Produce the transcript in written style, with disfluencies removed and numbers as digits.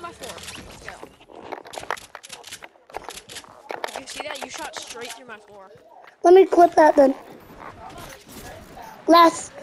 my floor. Let's go. Did you see that? You shot straight through my floor. Let me clip that then. Last